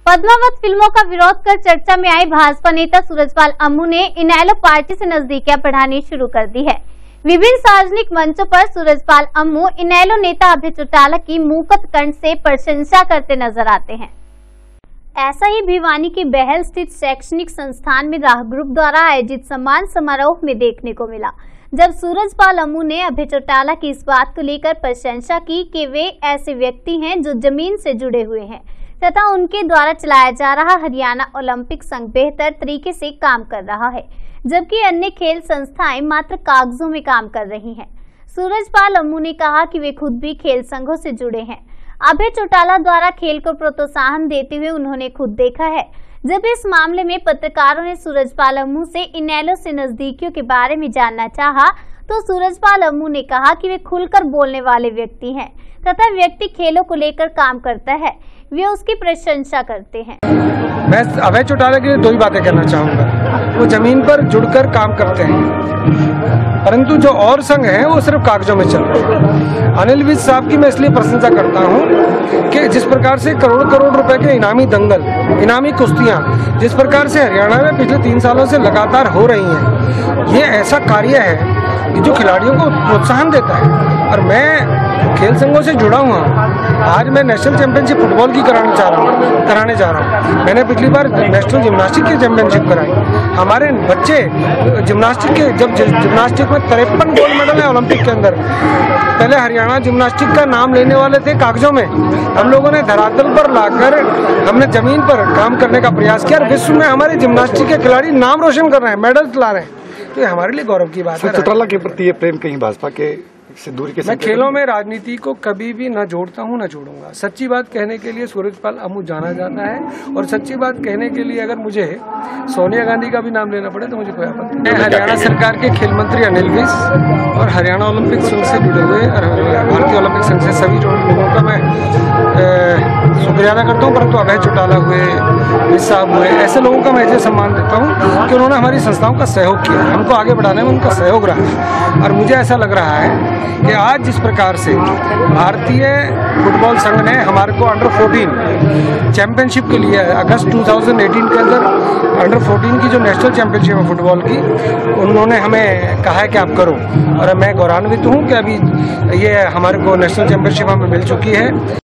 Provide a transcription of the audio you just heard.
पद्मावत फिल्मों का विरोध कर चर्चा में आए भाजपा नेता सूरजपाल अम्मू ने इनेलो पार्टी से नजदीकियां बढ़ानी शुरू कर दी है। विभिन्न सार्वजनिक मंचों पर सूरजपाल अम्मू इनेलो नेता अभय चौटाला की मूकत कंठ से प्रशंसा करते नजर आते हैं। ऐसा ही भिवानी के बहल स्थित शैक्षणिक संस्थान में राह ग्रुप द्वारा आयोजित सम्मान समारोह में देखने को मिला, जब सूरजपाल अम्मू ने अभय चौटाला की इस बात को लेकर प्रशंसा की कि वे ऐसे व्यक्ति हैं जो जमीन से जुड़े हुए हैं तथा उनके द्वारा चलाया जा रहा हरियाणा ओलंपिक संघ बेहतर तरीके से काम कर रहा है, जबकि अन्य खेल संस्थाएं मात्र कागजों में काम कर रही हैं। सूरजपाल अम्मू ने कहा कि वे खुद भी खेल संघों से जुड़े हैं। अभय चौटाला द्वारा खेल को प्रोत्साहन देते हुए उन्होंने खुद देखा है। जब इस मामले में पत्रकारों ने सूरजपाल अम्मू से इनेलो से नजदीकियों के बारे में जानना चाहा, तो सूरजपाल अम्मू ने कहा कि वे खुलकर बोलने वाले व्यक्ति हैं तथा व्यक्ति खेलों को लेकर काम करता है, वे उसकी प्रशंसा करते हैं। मैं अभय चौटाला के लिए दो ही बातें कहना चाहूँगा। वो जमीन पर जुड़कर काम करते हैं, परंतु जो और संघ हैं वो सिर्फ कागजों में चल रहे हैं। अनिल विज साहब की मैं इसलिए प्रशंसा करता हूँ कि जिस प्रकार से करोड़ करोड़ रुपए के इनामी दंगल, इनामी कुश्तियाँ जिस प्रकार से हरियाणा में पिछले 3 सालों से लगातार हो रही हैं, ये ऐसा कार्य है कि जो खिलाड़ियों को प्रोत्साहन देता है। और मैं खेल संघों से जुड़ा हुआ हूँ। आज मैं नेशनल चैंपियनशिप फुटबॉल की कराने जा रहा हूँ। मैंने पिछली बार नेशनल जिम्नास्टिक की चैंपियनशिप कराई। हमारे बच्चे जिम्नास्टिक के जब जिम्नास्टिक में 53 गोल्ड मेडल है ओलंपिक के अंदर। पहले हरियाणा जिम्नास्टिक का नाम लेने वाले थे कागजों में, हम लोगों ने धरातल पर लाकर हमने जमीन पर काम करने का प्रयास किया। विश्व में हमारे जिम्नास्टिक के खिलाड़ी नाम रोशन कर रहे हैं, मेडल्स ला रहे हैं, तो ये हमारे लिए गौरव की बात है। चौटाला के प्रति ये प्रेम कहीं भाजपा के से दूरी के? मैं खेलों में राजनीति को कभी भी न जोड़ता हूं न जोड़ूंगा। सच्ची बात कहने के लिए सूरजपाल अम्मू जाना जाता है, और सच्ची बात कहने के लिए अगर मुझे सोनिया गांधी का भी नाम लेना पड़े तो मुझे कोई आपत्ति नहीं। हरियाणा सरकार के खेल मंत्री अनिल विज और हरियाणा ओलंपिक संघ से जुड़े हुए भारतीय ओलंपिक संघ से सभी लोगों का मैं शुक्रिया अदा करता हूँ, परंतु अभय चौटाला हुए, विज साहब हुए, ऐसे लोगों का मैं ऐसे सम्मान देता हूँ कि उन्होंने हमारी संस्थाओं का सहयोग किया, हमको आगे बढ़ाने में उनका सहयोग रहा। और मुझे ऐसा लग रहा है कि आज जिस प्रकार से भारतीय फुटबॉल संघ ने हमारे को अंडर 14 चैंपियनशिप के लिए अगस्त 2018 के अंदर अंडर 14 की जो नेशनल चैंपियनशिप है फुटबॉल की, उन्होंने हमें कहा है कि आप करो, और मैं गौरवान्वित हूँ कि अभी ये हमारे को नेशनल चैंपियनशिप हमें मिल चुकी है।